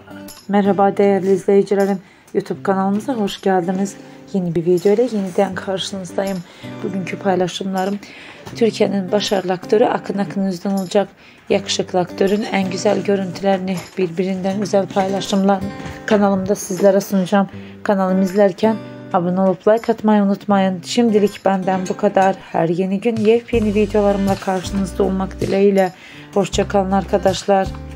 Merhaba değerli izleyicilerim, YouTube kanalımıza hoş geldiniz. Yeni bir video ile yeniden karşınızdayım. Bugünkü paylaşımlarım Türkiye'nin başarılı aktörü Akın yüzden olacak. Yakışıklı aktörün en güzel görüntülerini, birbirinden güzel paylaşımlarını kanalımda sizlere sunacağım. Kanalımı izlerken abone olup like atmayı unutmayın. Şimdilik benden bu kadar. Her yeni gün yepyeni videolarımla karşınızda olmak dileğiyle. Hoşça kalın arkadaşlar.